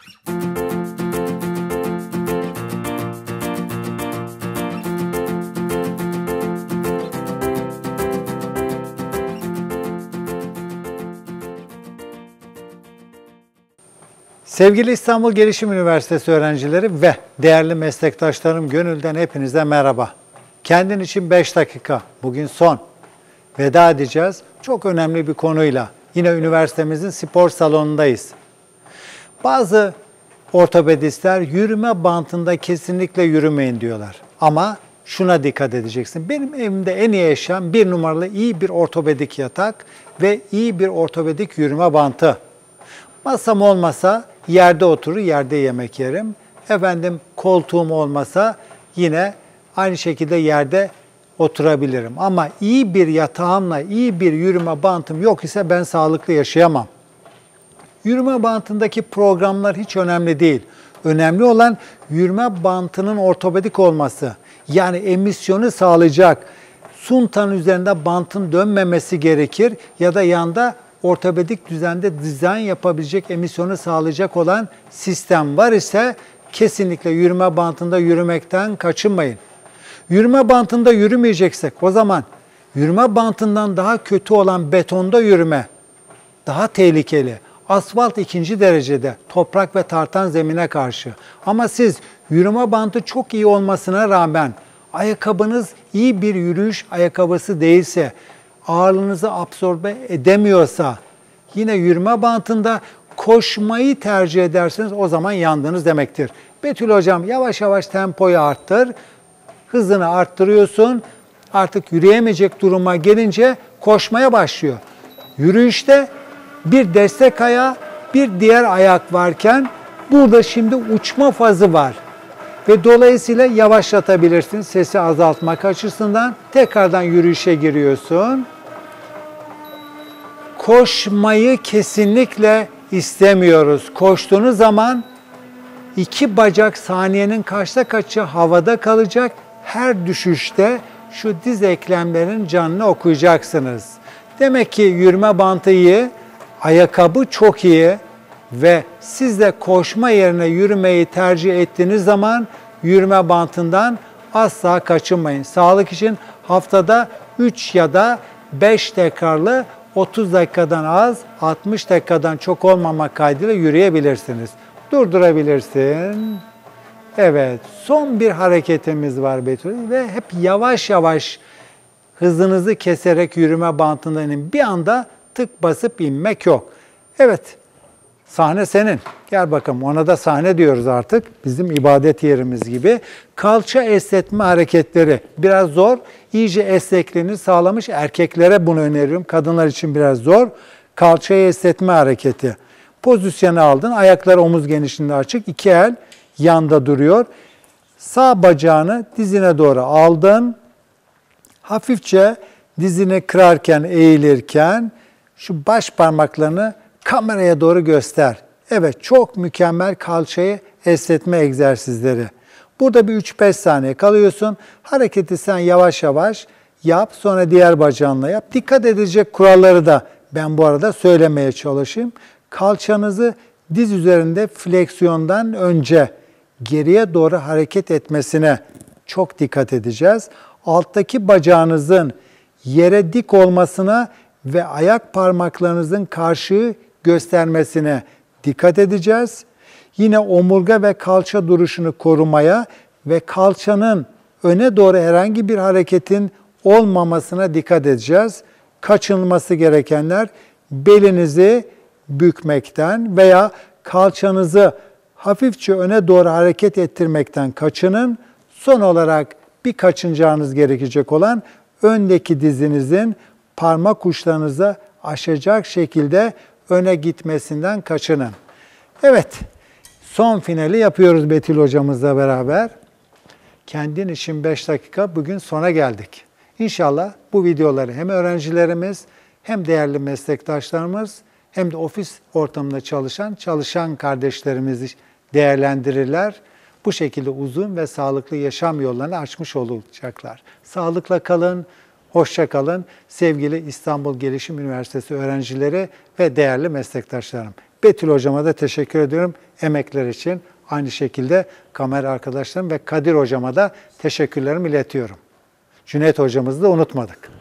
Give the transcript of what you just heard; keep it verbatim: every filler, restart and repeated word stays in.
Sevgili İstanbul Gelişim Üniversitesi öğrencileri ve değerli meslektaşlarım, gönülden hepinize merhaba. Kendin için beş dakika, bugün son. Veda edeceğiz çok önemli bir konuyla. Yine üniversitemizin spor salonundayız. Bazı ortopedistler yürüme bantında kesinlikle yürümeyin diyorlar. Ama şuna dikkat edeceksin. Benim evimde en iyi eşyam bir numaralı iyi bir ortopedik yatak ve iyi bir ortopedik yürüme bantı. Masam olmasa yerde oturur, yerde yemek yerim. Efendim koltuğum olmasa yine aynı şekilde yerde oturabilirim. Ama iyi bir yatağımla, iyi bir yürüme bantım yok ise ben sağlıklı yaşayamam. Yürüme bantındaki programlar hiç önemli değil. Önemli olan yürüme bantının ortopedik olması. Yani emisyonu sağlayacak. Suntanın üzerinde bantın dönmemesi gerekir ya da yanda ortopedik düzende dizayn yapabilecek, emisyonu sağlayacak olan sistem var ise kesinlikle yürüme bantında yürümekten kaçınmayın. Yürüme bantında yürümeyeceksek o zaman yürüme bantından daha kötü olan betonda yürüme daha tehlikeli. Asfalt ikinci derecede toprak ve tartan zemine karşı. Ama siz yürüme bandı çok iyi olmasına rağmen ayakkabınız iyi bir yürüyüş ayakkabısı değilse, ağırlığınızı absorbe edemiyorsa, yine yürüme bantında koşmayı tercih ederseniz o zaman yandınız demektir. Betül hocam yavaş yavaş tempoyu arttır, hızını arttırıyorsun, artık yürüyemeyecek duruma gelince koşmaya başlıyor. Yürüyüşte bir destek ayağı, bir diğer ayak varken burada şimdi uçma fazı var. Ve dolayısıyla yavaşlatabilirsin sesi azaltmak açısından. Tekrardan yürüyüşe giriyorsun. Koşmayı kesinlikle istemiyoruz. Koştuğunuz zaman iki bacak saniyenin kaçta kaçı havada kalacak. Her düşüşte şu diz eklemlerin canını okuyacaksınız. Demek ki yürüme bantı iyi, ayakkabı çok iyi ve siz de koşma yerine yürümeyi tercih ettiğiniz zaman yürüme bantından asla kaçınmayın. Sağlık için haftada üç ya da beş tekrarlı otuz dakikadan az, altmış dakikadan çok olmamak kaydıyla yürüyebilirsiniz. Durdurabilirsin. Evet, son bir hareketimiz var Betül ve hep yavaş yavaş hızınızı keserek yürüme bantından inin. Bir anda tık basıp inmek yok. Evet, sahne senin. Gel bakalım, ona da sahne diyoruz artık. Bizim ibadet yerimiz gibi. Kalça esnetme hareketleri biraz zor. İyice esnekliğini sağlamış erkeklere bunu öneriyorum. Kadınlar için biraz zor. Kalçayı esnetme hareketi. Pozisyonu aldın. Ayaklar omuz genişliğinde açık. İki el yanda duruyor. Sağ bacağını dizine doğru aldın. Hafifçe dizini kırarken, eğilirken şu baş parmaklarını kameraya doğru göster. Evet, çok mükemmel kalçayı esnetme egzersizleri. Burada bir üç beş saniye kalıyorsun. Hareketi sen yavaş yavaş yap. Sonra diğer bacağınla yap. Dikkat edecek kuralları da ben bu arada söylemeye çalışayım. Kalçanızı diz üzerinde fleksiyondan önce geriye doğru hareket etmesine çok dikkat edeceğiz. Alttaki bacağınızın yere dik olmasına ve ayak parmaklarınızın karşıyı göstermesine dikkat edeceğiz. Yine omurga ve kalça duruşunu korumaya ve kalçanın öne doğru herhangi bir hareketin olmamasına dikkat edeceğiz. Kaçınılması gerekenler belinizi bükmekten veya kalçanızı hafifçe öne doğru hareket ettirmekten kaçının. Son olarak bir kaçınacağınız gerekecek olan öndeki dizinizin parmak uçlarınıza aşacak şekilde öne gitmesinden kaçının. Evet, son finali yapıyoruz Betül hocamızla beraber. Kendin için beş dakika, bugün sona geldik. İnşallah bu videoları hem öğrencilerimiz hem değerli meslektaşlarımız hem de ofis ortamında çalışan çalışan kardeşlerimiz değerlendirirler. Bu şekilde uzun ve sağlıklı yaşam yollarını açmış olacaklar. Sağlıkla kalın, hoşça kalın sevgili İstanbul Gelişim Üniversitesi öğrencileri ve değerli meslektaşlarım. Betül hocama da teşekkür ediyorum emekler için. Aynı şekilde kamera arkadaşlarım ve Kadir hocama da teşekkürlerimi iletiyorum. Cüneyt hocamızı da unutmadık.